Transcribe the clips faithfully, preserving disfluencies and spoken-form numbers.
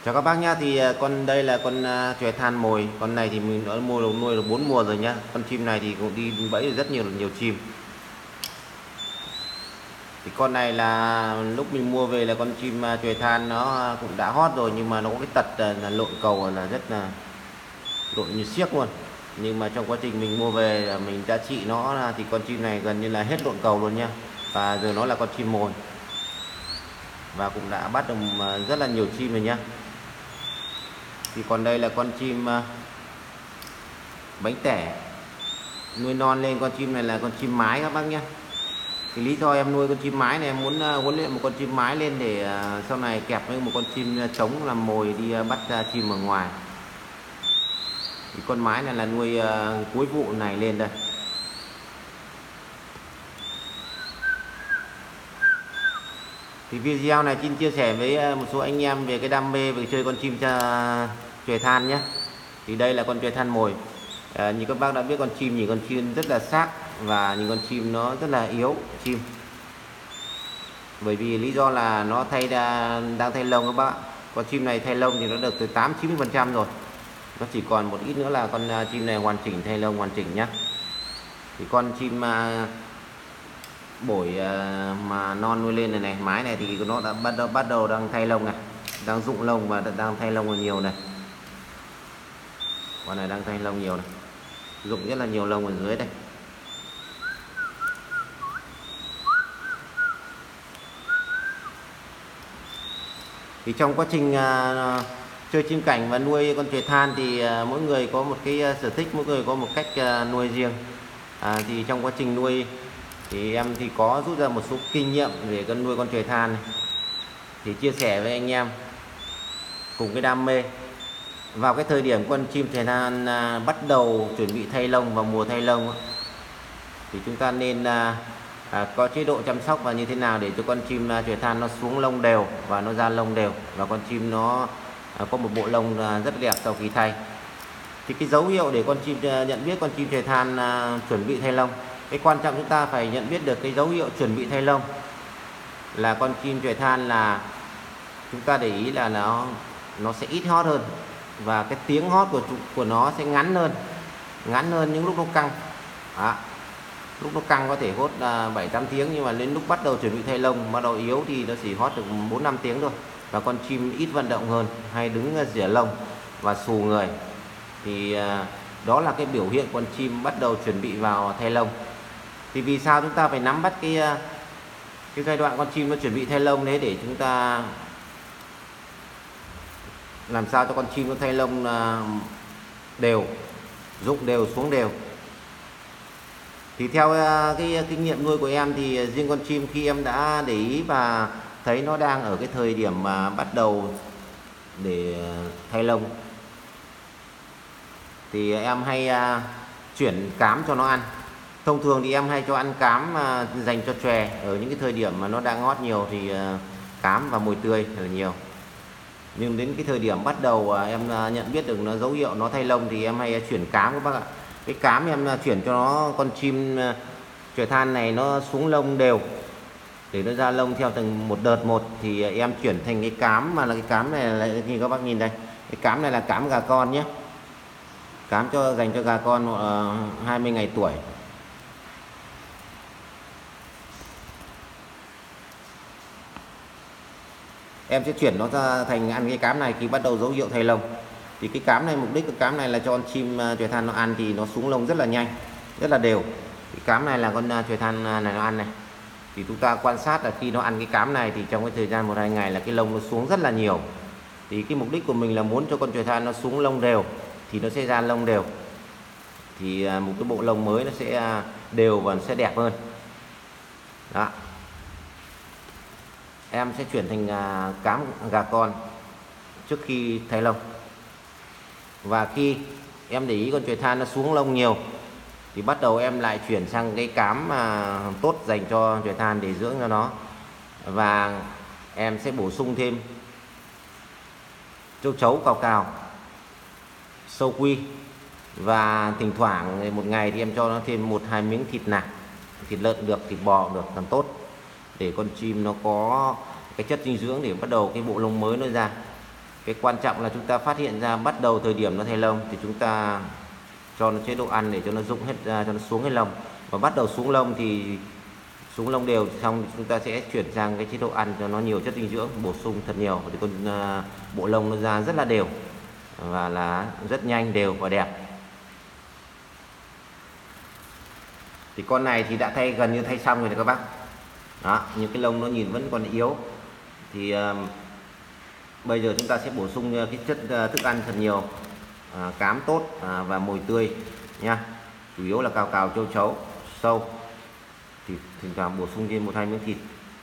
Chào các bác nhá. Thì à, con đây là con uh, chòe than mồi. Con này thì mình đã mua được nuôi được bốn mùa rồi nhá. Con chim này thì cũng đi bẫy được rất nhiều nhiều chim. Thì con này là lúc mình mua về là con chim uh, chòe than nó cũng đã hót rồi, nhưng mà nó có cái tật uh, là lộn cầu là rất là lộn như xiếc luôn. Nhưng mà trong quá trình mình mua về mình đã trị nó thì con chim này gần như là hết lộn cầu luôn nhá. Và giờ nó là con chim mồi và cũng đã bắt được rất là nhiều chim rồi nhá. Thì còn đây là con chim bánh tẻ nuôi non lên. Con chim này là con chim mái các bác nhé. Thì lý do em nuôi con chim mái này, em muốn huấn luyện một con chim mái lên để sau này kẹp với một con chim trống làm mồi đi bắt chim ở ngoài. Thì con mái này là nuôi cuối vụ này lên đây. Thì video này xin chia sẻ với một số anh em về cái đam mê về chơi con chim chòe than nhé. Thì đây là con chòe than mồi. À, như các bác đã biết, con chim nhìn con chim rất là xác và những con chim nó rất là yếu chim. Bởi vì lý do là nó thay đa, đang thay lông các bác. Con chim này thay lông thì nó được từ tám chín mươi phần trăm rồi. Nó chỉ còn một ít nữa là con chim này hoàn chỉnh, thay lông hoàn chỉnh nhé. Thì con chim bổi mà non nuôi lên này này, mái này thì nó đã bắt đầu bắt đầu đang thay lông này, đang rụng lông và đang thay lông nhiều này. Con này đang thay lông nhiều này, rụng rất là nhiều lông ở dưới đây. Thì trong quá trình uh, chơi chim cảnh và nuôi con chòe than thì uh, mỗi người có một cái uh, sở thích, mỗi người có một cách uh, nuôi riêng. À, thì trong quá trình nuôi thì em thì có rút ra một số kinh nghiệm về con nuôi con chòe than này, thì chia sẻ với anh em cùng cái đam mê. Vào cái thời điểm con chim chòe than à, bắt đầu chuẩn bị thay lông vào mùa thay lông thì chúng ta nên à, à, có chế độ chăm sóc và như thế nào để cho con chim à, chòe than nó xuống lông đều và nó ra lông đều, và con chim nó à, có một bộ lông à, rất đẹp sau khi thay. Thì cái dấu hiệu để con chim à, nhận biết con chim chòe than à, chuẩn bị thay lông, cái quan trọng chúng ta phải nhận biết được cái dấu hiệu chuẩn bị thay lông là con chim chòe than là chúng ta để ý là nó nó sẽ ít hót hơn, và cái tiếng hót của của nó sẽ ngắn hơn ngắn hơn những lúc nó căng. Đó. Lúc nó căng có thể hót bảy tám tiếng, nhưng mà đến lúc bắt đầu chuẩn bị thay lông, bắt đầu yếu thì nó chỉ hót được bốn năm tiếng thôi. Và con chim ít vận động hơn, hay đứng rỉa lông và xù người, thì đó là cái biểu hiện con chim bắt đầu chuẩn bị vào thay lông. Thì vì sao chúng ta phải nắm bắt cái cái giai đoạn con chim nó chuẩn bị thay lông đấy, để chúng ta làm sao cho con chim nó thay lông đều, rụng đều, xuống đều. Thì theo cái kinh nghiệm nuôi của em thì riêng con chim khi em đã để ý và thấy nó đang ở cái thời điểm mà bắt đầu để thay lông thì em hay chuyển cám cho nó ăn. Thông thường thì em hay cho ăn cám dành cho chòe ở những cái thời điểm mà nó đang hót nhiều, thì cám và mồi tươi là nhiều. Nhưng đến cái thời điểm bắt đầu em nhận biết được nó dấu hiệu nó thay lông thì em hay chuyển cám các bác ạ. Cái cám em chuyển cho nó, con chim chòe than này nó xuống lông đều để nó ra lông theo từng một đợt một, thì em chuyển thành cái cám mà là cái cám này là như các bác nhìn đây. Cái cám này là cám gà con nhé, cám cho dành cho gà con uh, hai mươi ngày tuổi. Em sẽ chuyển nó ra thành ăn cái cám này khi bắt đầu dấu hiệu thay lông. Thì cái cám này, mục đích của cám này là cho con chim chòe than nó ăn thì nó xuống lông rất là nhanh, rất là đều. Cái cám này là con chòe than này nó ăn này. Thì chúng ta quan sát là khi nó ăn cái cám này thì trong cái thời gian một hai ngày là cái lông nó xuống rất là nhiều. Thì cái mục đích của mình là muốn cho con chòe than nó xuống lông đều thì nó sẽ ra lông đều. Thì một cái bộ lông mới nó sẽ đều và nó sẽ đẹp hơn. Đó. Em sẽ chuyển thành cám gà con trước khi thay lông. Và khi em để ý con chòe than nó xuống lông nhiều thì bắt đầu em lại chuyển sang cái cám mà tốt dành cho chòe than để dưỡng cho nó. Và em sẽ bổ sung thêm châu chấu cào cào, sâu quy, và thỉnh thoảng một ngày thì em cho nó thêm một hai miếng thịt nạc, thịt lợn được, thịt bò được, càng tốt, để con chim nó có cái chất dinh dưỡng để bắt đầu cái bộ lông mới nó ra. Cái quan trọng là chúng ta phát hiện ra bắt đầu thời điểm nó thay lông thì chúng ta cho nó chế độ ăn để cho nó rụng hết ra, cho nó xuống cái lông, và bắt đầu xuống lông thì xuống lông đều xong chúng ta sẽ chuyển sang cái chế độ ăn cho nó nhiều chất dinh dưỡng, bổ sung thật nhiều thì con uh, bộ lông nó ra rất là đều và là rất nhanh, đều và đẹp. Thì con này thì đã thay gần như thay xong rồi này các bác. Đó, những cái lông nó nhìn vẫn còn yếu thì uh, bây giờ chúng ta sẽ bổ sung cái chất uh, thức ăn thật nhiều, uh, cám tốt uh, và mồi tươi nha. Chủ yếu là cào cào, châu chấu, sâu thì thỉnh thoảng bổ sung thêm một hai miếng thịt.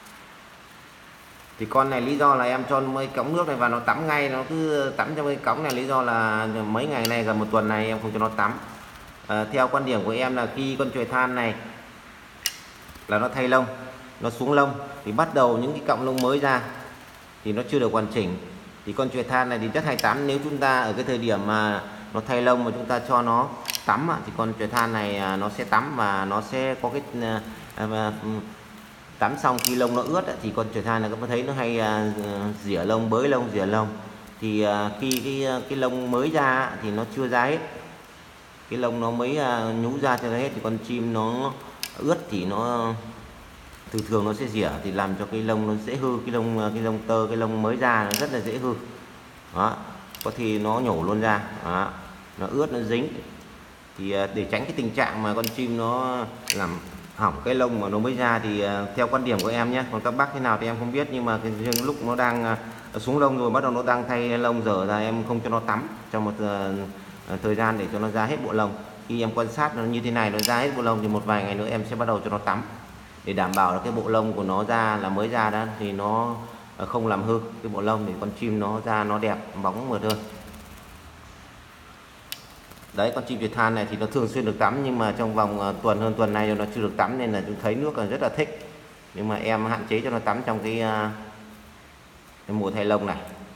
Thì con này lý do là em cho mấy cống nước này vào nó tắm ngay, nó cứ tắm trong cái cống này, lý do là mấy ngày này gần một tuần này em không cho nó tắm. À, theo quan điểm của em là khi con chồi than này là nó thay lông, nó xuống lông thì bắt đầu những cái cọng lông mới ra thì nó chưa được hoàn chỉnh, thì con chồi than này thì rất hay tắm. Nếu chúng ta ở cái thời điểm mà nó thay lông mà chúng ta cho nó tắm thì con chồi than này nó sẽ tắm và nó sẽ có cái à, tắm xong khi lông nó ướt thì con chồi than này các bạn thấy nó hay rỉa lông, bới lông, rỉa lông. Thì khi cái cái lông mới ra thì nó chưa ra hết, cái lông nó mới nhú ra cho hết thì con chim nó ướt thì nó thường thường nó sẽ rỉa thì làm cho cái lông nó dễ hư, cái lông cái lông tơ, cái lông mới ra nó rất là dễ hư. Đó, có thì nó nhổ luôn ra. Đó, nó ướt, nó dính. Thì để tránh cái tình trạng mà con chim nó làm hỏng cái lông mà nó mới ra thì theo quan điểm của em nhé, còn các bác thế nào thì em không biết, nhưng mà cái lúc nó đang xuống lông rồi bắt đầu nó đang thay lông dở ra, em không cho nó tắm trong một uh, thời gian để cho nó ra hết bộ lông. Khi em quan sát nó như thế này, nó ra hết bộ lông thì một vài ngày nữa em sẽ bắt đầu cho nó tắm để đảm bảo là cái bộ lông của nó ra là mới ra đó thì nó không làm hư cái bộ lông, để con chim nó ra nó đẹp, bóng mượt hơn. Đấy, con chim chồi than này thì nó thường xuyên được tắm, nhưng mà trong vòng uh, tuần hơn tuần nay nó chưa được tắm nên là chúng thấy nước là rất là thích, nhưng mà em hạn chế cho nó tắm trong cái, uh, cái mùa thay lông này.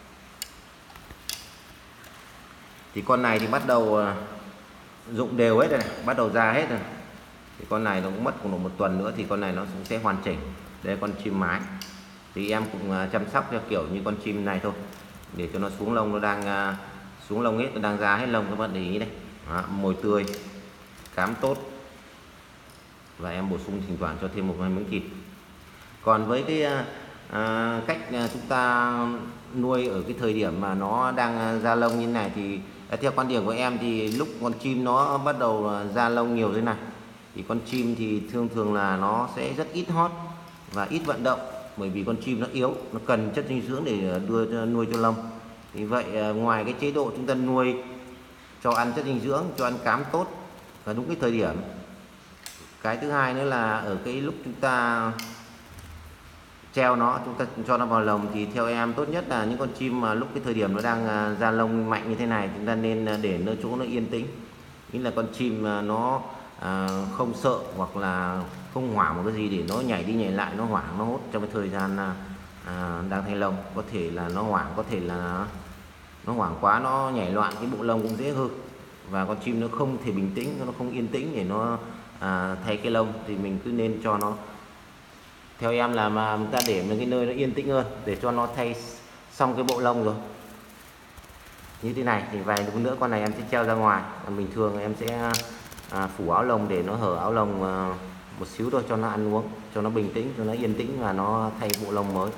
Thì con này thì bắt đầu uh, rụng đều hết rồi này, bắt đầu ra hết rồi. Thì con này nó cũng mất khoảng một tuần nữa thì con này nó cũng sẽ hoàn chỉnh. Đây con chim mái thì em cũng uh, chăm sóc theo kiểu như con chim này thôi, để cho nó xuống lông, nó đang uh, xuống lông hết, nó đang ra hết lông, các bạn để ý đây. Đó, mồi tươi, cám tốt và em bổ sung thỉnh thoảng cho thêm một hai miếng thịt. Còn với cái à, cách chúng ta nuôi ở cái thời điểm mà nó đang ra lông như thế này thì theo quan điểm của em thì lúc con chim nó bắt đầu ra lông nhiều thế này thì con chim thì thường thường là nó sẽ rất ít hót và ít vận động, bởi vì con chim nó yếu, nó cần chất dinh dưỡng để đưa cho, nuôi cho lông. Vì vậy ngoài cái chế độ chúng ta nuôi cho ăn chất dinh dưỡng, cho ăn cám tốt và đúng cái thời điểm, cái thứ hai nữa là ở cái lúc chúng ta treo nó, chúng ta cho nó vào lồng thì theo em tốt nhất là những con chim mà lúc cái thời điểm nó đang ra lông mạnh như thế này chúng ta nên để nơi chỗ nó yên tĩnh, nghĩa là con chim nó à, không sợ hoặc là không hoảng một cái gì để nó nhảy đi nhảy lại, nó hoảng nó hốt trong cái thời gian à, đang thay lông. Có thể là nó hoảng, có thể là nó hoảng quá, nó nhảy loạn, cái bộ lông cũng dễ hư và con chim nó không thể bình tĩnh, nó không yên tĩnh để nó à, thay cái lông. Thì mình cứ nên cho nó, theo em là mà chúng ta để một cái nơi nó yên tĩnh hơn để cho nó thay xong cái bộ lông rồi như thế này thì vài lúc nữa con này em sẽ treo ra ngoài. Còn bình thường em sẽ à, phủ áo lông để nó hở áo lông à, một xíu thôi cho nó ăn uống, cho nó bình tĩnh, cho nó yên tĩnh và nó thay bộ lông mới.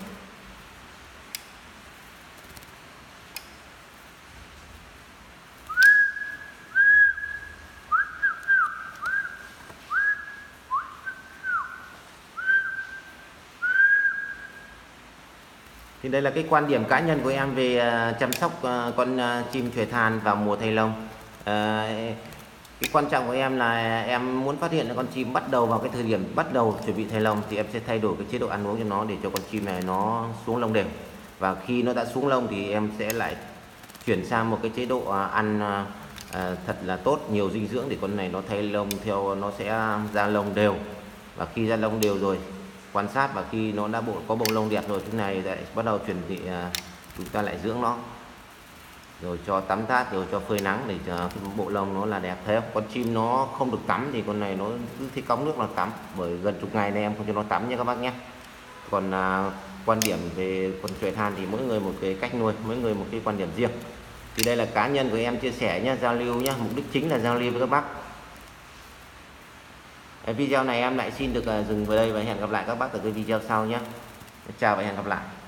Thì đây là cái quan điểm cá nhân của em về uh, chăm sóc uh, con uh, chim chồi than vào mùa thay lông. Uh, cái quan trọng của em là em muốn phát hiện là con chim bắt đầu vào cái thời điểm bắt đầu chuẩn bị thay lông thì em sẽ thay đổi cái chế độ ăn uống cho nó để cho con chim này nó xuống lông đều. Và khi nó đã xuống lông thì em sẽ lại chuyển sang một cái chế độ uh, ăn uh, uh, thật là tốt, nhiều dinh dưỡng để con này nó thay lông theo, nó sẽ ra lông đều. Và khi ra lông đều rồi quan sát và khi nó đã bộ có bộ lông đẹp rồi, thế này lại bắt đầu chuẩn bị à, chúng ta lại dưỡng nó, rồi cho tắm tát, rồi cho phơi nắng để cho cái bộ lông nó là đẹp. Thế con chim nó không được tắm thì con này nó cứ thấy cống nước là tắm, bởi gần chục ngày này em không cho nó tắm nha các bác nhé. Còn à, quan điểm về con choi than thì mỗi người một cái cách nuôi, mỗi người một cái quan điểm riêng. Thì đây là cá nhân của em chia sẻ nhé, giao lưu nhé, mục đích chính là giao lưu với các bác. Cái video này em lại xin được dừng vào đây và hẹn gặp lại các bác ở cái video sau nhé. Chào và hẹn gặp lại.